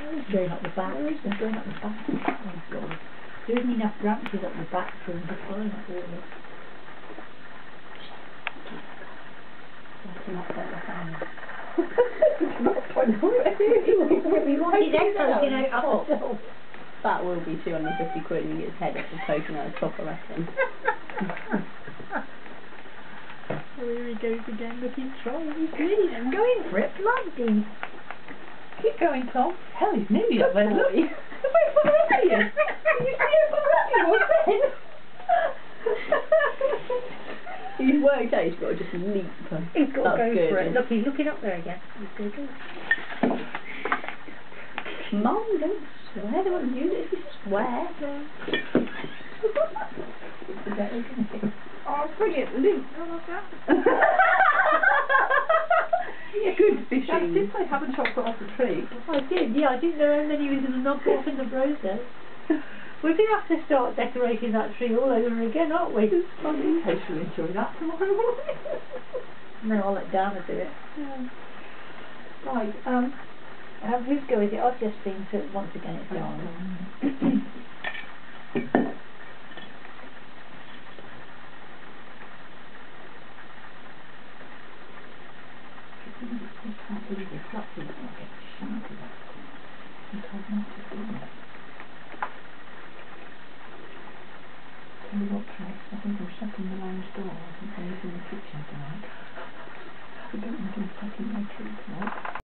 It's going up the back. It's going up the back. Oh God. There isn't enough branches up the back for him to climb up all this. That's not quite the same. We wanted extras, you know, up the top. That will be 250 quid when he gets head up and poking out the top, I reckon. Oh, here he goes again, looking strong. He's really going for it, bloody. Keep going, Tom. Hell, he's nearly up there. Look. Wait for the ruffian. You see him for the ruffian, what's that? He's worked out he's got to just leap. He's got to go good. for it. Look, he's looking up there again. He's going to go. Mum, don't swear. They won't use it if you swear. Oh, brilliant. Luke. I love that. Good fishing. Dad, did they have a chocolate off the tree? I did, yeah. I didn't know how many was going to knock off in the process. We're going to have to start decorating that tree all over again, aren't we? In case you'll enjoy that tomorrow morning. No, I'll let Dana do it. Yeah. Right, whose go is it? I've just been to, once again, it's Dana. I can't believe this. That's